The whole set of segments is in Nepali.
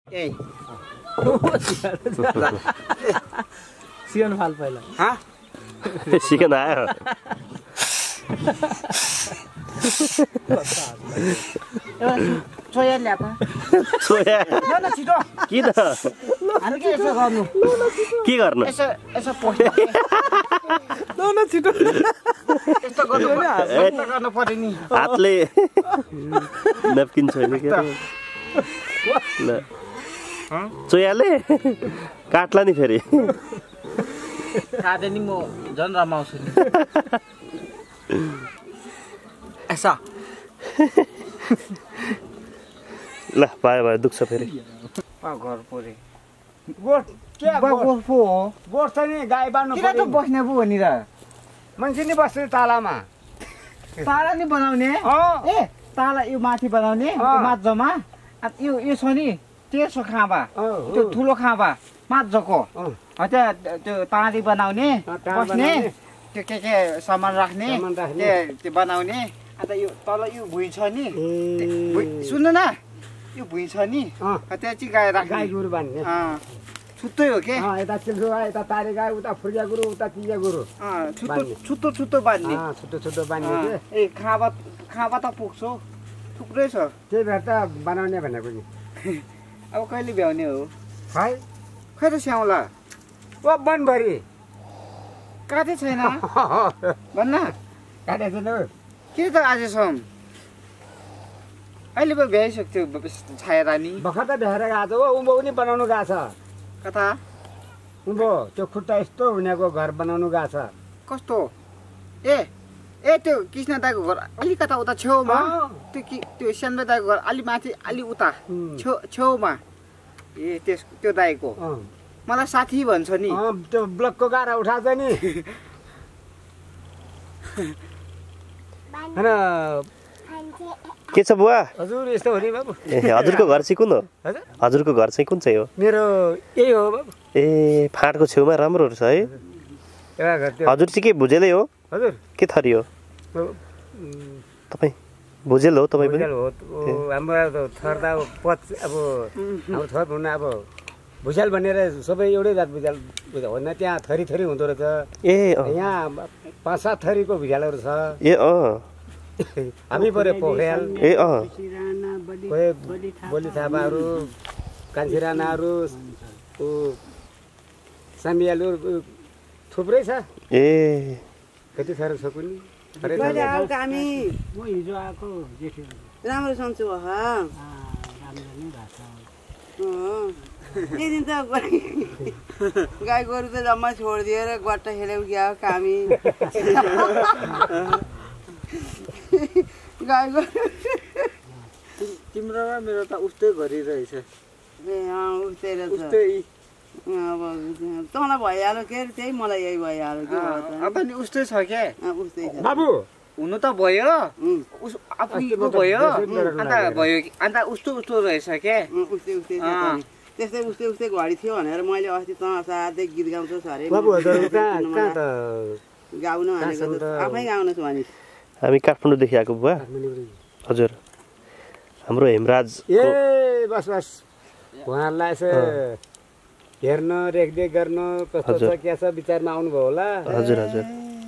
ए सिकन फाल पहिला हाँ सिकन आयो सोया ल्याप सोया न छिटो किन हामी के यसो गर्नु के गर्नु यसो यसो पोस्ट न छिटो यस्तो गर्नु पर्यो नि हातले नैपकिन छैन के ल चोयाले काट्ला नि फेरि काटे नि म झन् रमाउँछु नि यसो ल भयो दुख्छ फेरि घर परे गोठ के गोठ पो हो गोठ छ नि गाई बाँड्नु किन त बस्ने पो हो नि र मान्छे नि बस्छ तालामा ताला नि बनाउने ए ताला यो माथि बनाउने माझमा यो छ नि तेर्सो खाँबा त्यो ठुलो खाँबा माझको त्यहाँ त्यो ताँडी बनाउने बस्ने त्यो के सामान राख्ने त्यो बनाउने अन्त यो तल यो भुइँ छ नि सुन्नु न यो भुइँ छ नि त्यहाँ चाहिँ गाई राख्ने गाई गोरु बाँध्ने छुट्टै हो के यता चिल्सो यता तारे गाई उता फुर्जा गोरु उता तिजा गोरु छुट्टो बाँध्ने छुट्टो बाँध्ने ए खाँबा त पुग्छ थुप्रै छ त्यही भएर त बनाउने भनेको नि अब कहिले भ्याउने हो खै खै त स्याउला ओ बनभरि काटे छैन भन्न काटेको छैन के त आजसम्म अहिले पो भ्याइसक्थ्यो छाएर नि भर्खर त भ्याएर गएको छ हो उँभो पनि बनाउनु गएको छ कता उँभो त्यो खुट्टा यस्तो हुनेको घर बनाउनु गएको छ कस्तो ए त्यो कृष्ण दाईको घर अलिकता उता छेउमा त्यो सानो दाईको घर अलि माथि अलि उता छेउमा ए त्यो दाईको मलाई साथी भन्छ नि त्यो ब्लकको गाडा उठाएको छ नि के छ बुवा हजुर यस्तो हो नि बाबु ए हजुरको घर चाहिँ कुन हो हजुरको घर चाहिँ कुन चाहिँ हो मेरो यही हो बाबु ए फाँटको छेउमा राम्रोहरू छ है हजुर चाहिँ के भुजेलै हो हजुर के थरी हो तपाईँ भुजेल हो तपाईँ पनि हाम्रो थर त अब हाम्रो थर भन्नु अब भुजेल भनेर सबै एउटै जात भुजेल होइन त्यहाँ थरी थरी हुँदो रहेछ ए यहाँ 5-7 थरीको भुजेलहरू छ ए हामी पऱ्यो पोखरेल ए बोली थापाहरू कान्छी राणाहरू सामियालु थुप्रै छ ए कति साह्रो छ कुनै हामी म हिजो आएको राम्रो सन्चो भयो दिन त गाई गोरु त जम्मा छोडिदिएर गट्टा खेलेर गयो कामी गाई गोरु तिम्रो र मेरो त उस्तै गरिरहेछ ए उस्तै रहेछ अब तँलाई भइहाल्यो के अरे त्यही मलाई यही भइहाल्यो के अब नि उस्तै छ के उस्तै छ बाबु हुनु त भयो आफूको भयो अन्त उस्तो रहेछ के उस्तै त्यस्तै उस्तै घडी थियो भनेर मैले अस्ति त असाध्यै गीत गाउँछु अरे बाबु कहाँ त गाउन भनेको त आफै गाउनु छु भने हामी काठमाडौँदेखि आएको बुवा हजुर हाम्रो हेमराज ए बस उहाँहरूलाई यसो हेर्न रेखदेख गर्न कस्तो छ के छ विचारमा आउनुभयो होला हजुर हजुर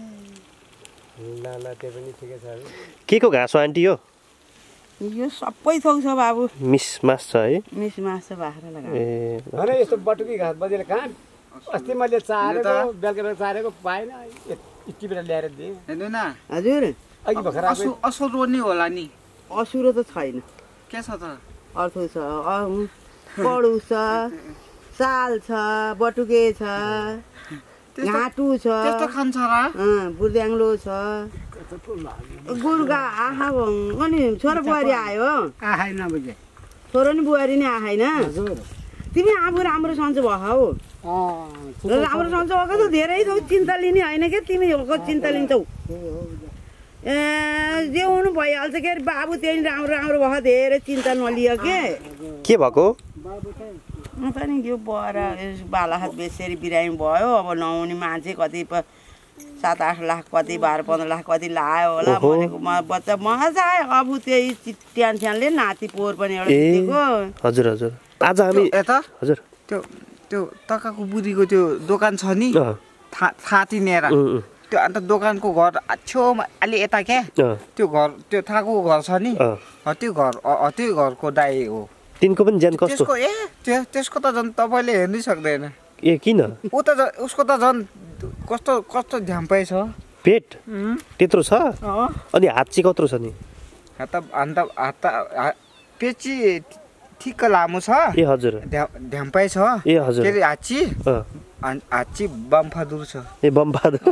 ल त्यो पनि ठिकै छ के को घाँस हो आन्टी हो यो सबै थोक छ बाबु मिस मास छ है मिस मास छ बाख्रा लगा ए हैन यस्तो बटुकी घाँस बजेले कहाँ अस्ति मैले चारेको बेलुका चारेको पाएन यति बेला ल्याएर दिएँ हेर्नु न हजुर अघि भर्खर असुरो नि होला नि असुरो त छैन के छ त अर्को छ पडु छ साल छ बटुके छ घाटु छ त्यस्तो खान्छ र बुर्द्याङ्लो छ गोरुका आहा अनि छोरो बुहारी आयो आहाइ नबुझे छोरो नि बुहारी नि आएन तिमी आफू राम्रो सन्चो भयो राम्रो सन्चो भएको त धेरै छौ चिन्ता लिने होइन क्या तिमी चिन्ता लिन्छौ ए जे हुनु भइहाल्छ के अरे बाबु त्यही राम्रो भयो धेरै चिन्ता नलियो के भएको त नि यो भएर बालाहात बेचेर बिरामी भयो अब नहुने मान्छे कति 7-8 लाख कति 12-15 लाख कति लायो होला भनेको बच्चा मजा आयो अब त्यही टेन्सनले नाति पोहोर पनि एउटा दिएको हजुर हजुर आज हामी यता हजुर त्यो तकाको बुढीको त्यो दोकान छ नि थाती नेरा त्यो अन्त दोकानको घर छेउमा अलि यता क्या त्यो घर त्यो थाको घर छ नि त्यो घरको दाइ हो तिनको पनि ज्यान कस्तो त्यसको त झन् तपाईँले हेर्नै सक्दैन ए किन उसको त झन् कस्तो कस्तो झ्याम्पै छ पेट त्यत्रो छ अनि हात चाहिँ कत्रो छ नि हात पेची ठिक्क लामो छ ए हजुर ढ्याम्पाइ छ ए हजुर के अरे हाच्ची बमफादुर छ ए बमफादुर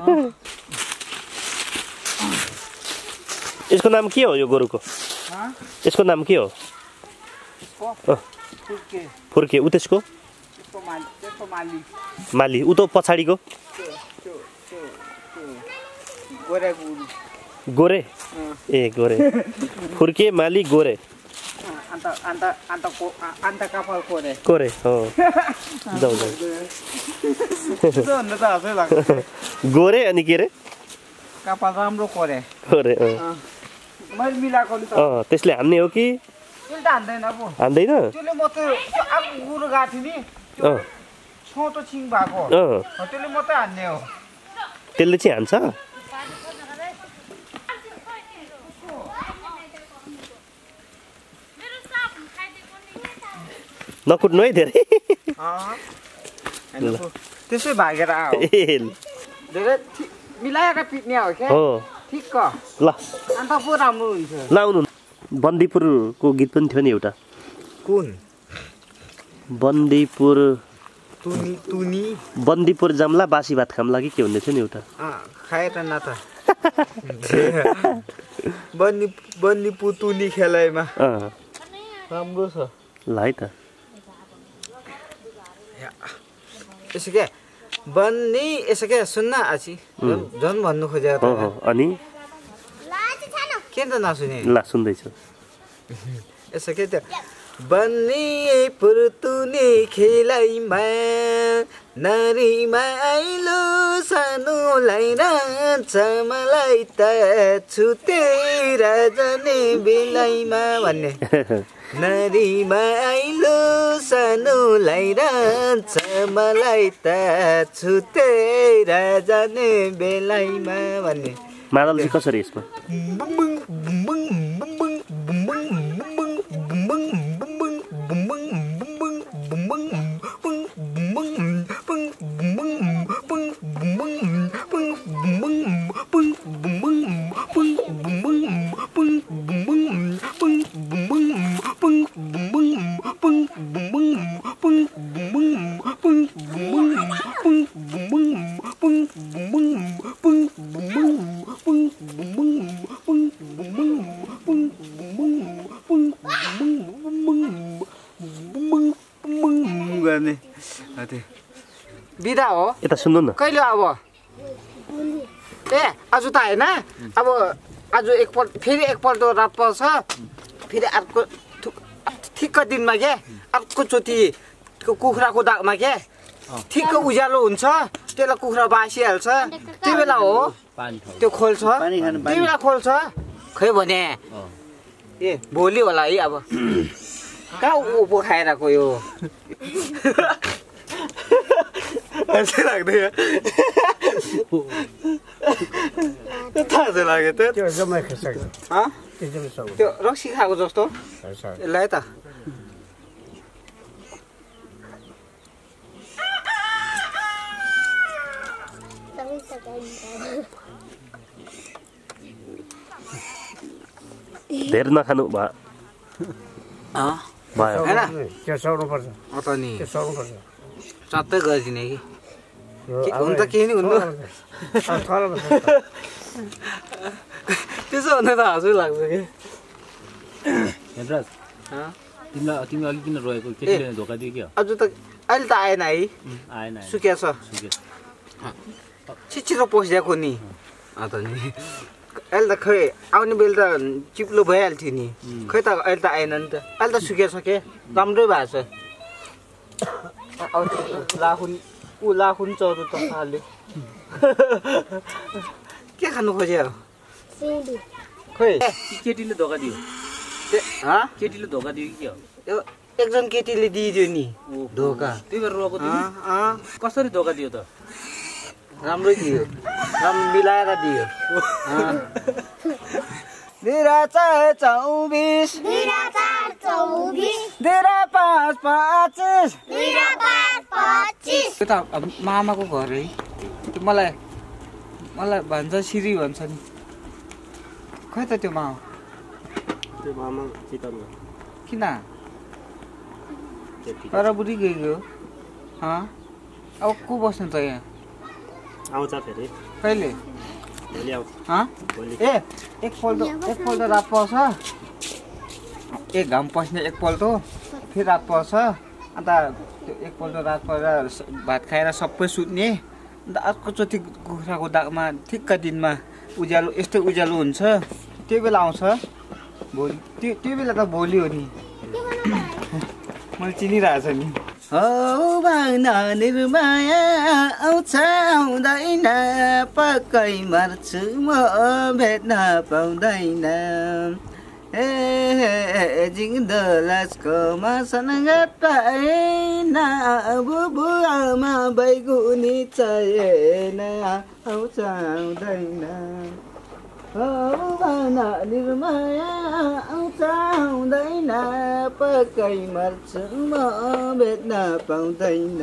यसको नाम के हो यो गोरुको यसको नाम के हो फुर्के उ त्यसको माली उ त पछाडिको गोरे ए गोरे फुर्के माली गोरे अन्त कपाल कोरे हो जाऊ गोरे अनि के रे कपाल राम्रो कोरे मैले मिलाएको त्यसले हान्ने हो कि हान्दैन हान्दैन त्यसले मात्रै अब गुरु गएको थियो नि छोटो छिङ भएको त्यसले मात्रै हान्ने हो त्यसले चाहिँ हान्छ नकुट्नु है धेरै त्यसै भागेर धेरै मिलाएर पिट्ने हो क्या ठिक्क ल अन्त पो राम्रो हुन्छ लाउनु बन्दीपुरको गीत पनि थियो नि एउटा कुन बन्दीपुर तुनी बन्दीपुर जाम्ला बासी भात खाम्ला कि के भन्दै थियो नि एउटा खाएर न त बन्दीपुर तुनी खेलाइमा राम्रो छ ल है त यसो क्या बन्नी यसो क्या सुन्न आची झन् भन्नु खोजेको अनि के त नसुने ल सुन्दैछु यसो के त्यो बन्नी पुर्तुने खेलाइमा नारीमा आइलो सानोलाई रान्छ मलाई त छुतेर जाने बेलाइमा भन्ने नारीमा आइलो सानोलाई रान्छ मलाई त छुतेर जाने बेलाइमा भन्ने मादल चाहिँ कसरी यसमा बिदा हो यता सुन्नु न कहिले अब ए आज त होइन अब आज एकपल्ट फेरि एकपल्ट रात पर्छ फेरि अर्को ठिक्क दिनमा के अर्को चोटि कुखुराको दागमा के ठिक्क उज्यालो हुन्छ त्यसलाई कुखुरा बासिहाल्छ त्यो बेला हो त्यो खोल्छ त्यो बेला खोल्छ खै भने ए भोलि होला है अब कहाँ उभो खाइरहेको यो ऐसे लाग्दैन थाहा चाहिँ लाग्यो त्यो जम्मै खिसक्छ त्यो रक्सी खाएको जस्तो यसलाई त धेरै नखानु भयो होइन त्यो सर्नुपर्छ त नि त्यो सर्नुपर्छ सबै गरिदिने कि हुनु त केही नि हुनु त्यसो भन्दा त हजुर लाग्छ कि हेमराज तिमी अघि किन रोएको केटीले धोका दियो क्या अझ त अहिले त आएन है आएन सुकिया छ छिटो पसिदिएको नि अन्त नि अहिले त खै आउने बेला त चिप्लो भइहाल्थ्यो नि खै त अहिले त आएन नि त अहिले त सुकिया छ के राम्रै भएको छ लाखुन चौधो त हाल्यो के खानु खोज्यो खै केटीले धोका दियो केटीले धोका दियो कि के हो एकजना केटीले दिइदियो नि धोका। त्यही भएर रोएको तिमी कसरी धोका दियो त राम्रै दियो, राम्रो मिलाएर दियो। 2424 त्यो त मामाको घर है। त्यो मलाई भन्छ सिरी भन्छ नि। खै त त्यो मामा? त्यो मामा चितवन किन तर बुढी गयो? अब को बस्नु त यहाँ? आउँछ फेरि कहिले? भोलि आउँछ। ए एकपल्ट रात पर्छ, एक घाम पस्ने एकपल्ट फेरि रात पर्छ। अन्त त्यो एकपल्ट रात परेर भात खाएर सबै सुत्ने। अन्त अर्कोचोटि कुखुराको दागमा ठिक्क दिनमा उज्यालो यस्तो उज्यालो हुन्छ, त्यो बेला आउँछ। भोलि त्यो बेला त भोलि हो नि। मैले चिनिरहेछ नि। हौ भावना निर्माया आउँछ आउँदैन, पक्कै मर्छु म भेट्न पाउँदैन। जिउँदो लासको मसँग पाएन, बुबु आमा बैगुनी चाहिएन, आउँछ आउँदैन। हौ भावना निर्माया आउँछ आउँदैन, पक्कै मर्छु म भेट्न पाउँदैन।